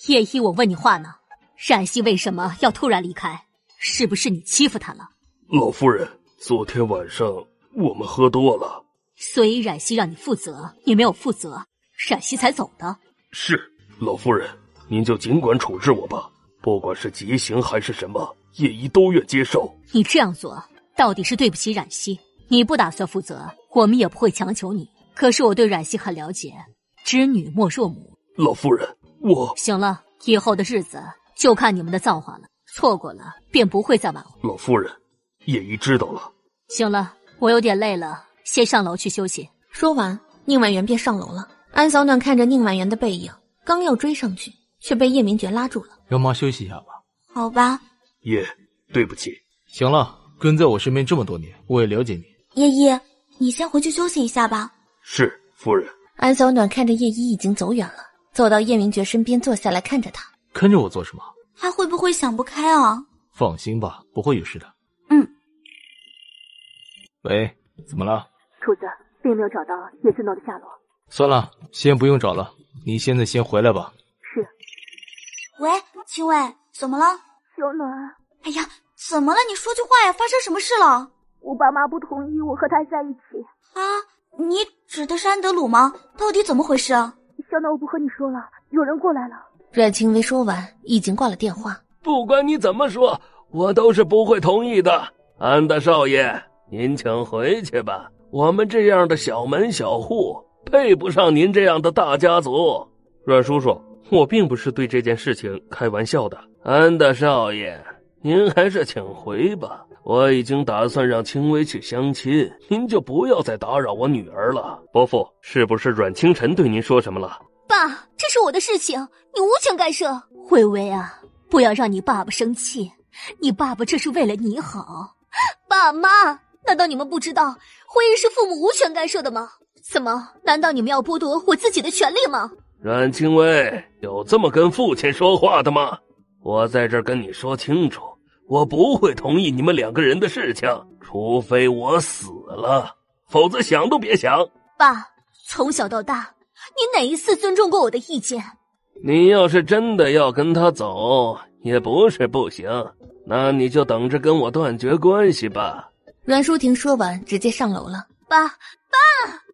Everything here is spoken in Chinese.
叶一，我问你话呢，冉熙为什么要突然离开？是不是你欺负她了？ 老夫人，昨天晚上我们喝多了， 所以冉熙让你负责，你没有负责，冉熙才走的。 是，老夫人，您就尽管处置我吧，不管是极刑还是什么，叶一都愿接受。 你这样做到底是对不起冉熙，你不打算负责，我们也不会强求你。可是我对冉熙很了解，知女莫若母。 老夫人，我…… 行了，以后的日子就看你们的造化了，错过了便不会再挽回。 老夫人，叶一知道了。 行了，我有点累了，先上楼去休息。 说完，宁婉媛便上楼了。安小暖看着宁婉媛的背影，刚要追上去，却被叶明觉拉住了。 让妈休息一下吧。 好吧。 叶，对不起。 行了，跟在我身边这么多年，我也了解你。 叶一，你先回去休息一下吧。 是，夫人。 安小暖看着叶一已经走远了，走到叶明觉身边坐下来看着他。 看着我做什么？ 他会不会想不开啊？ 放心吧，不会有事的。喂，怎么了？ 厨子并没有找到叶思诺的下落。 算了，先不用找了，你现在先回来吧。 是。 喂，青伟，怎么了？ 小暖， 哎呀，怎么了？你说句话呀！发生什么事了？ 我爸妈不同意我和他在一起。 啊，你指的是安德鲁吗？到底怎么回事啊？ 小暖，我不和你说了，有人过来了。 阮青薇说完，已经挂了电话。 不管你怎么说，我都是不会同意的。安大少爷，您请回去吧，我们这样的小门小户配不上您这样的大家族。阮叔叔，我并不是对这件事情开玩笑的。安大少爷，您还是请回吧，我已经打算让青薇去相亲，您就不要再打扰我女儿了。伯父，是不是阮清晨对您说什么了？ 爸，这是我的事情，你无权干涉。薇薇啊，不要让你爸爸生气，你爸爸这是为了你好。爸妈，难道你们不知道婚姻是父母无权干涉的吗？怎么，难道你们要剥夺我自己的权利吗？ 阮清薇，有这么跟父亲说话的吗？我在这儿跟你说清楚，我不会同意你们两个人的事情，除非我死了，否则想都别想。 爸，从小到大，你哪一次尊重过我的意见？ 你要是真的要跟他走，也不是不行，那你就等着跟我断绝关系吧。 阮淑婷说完，直接上楼了。 爸，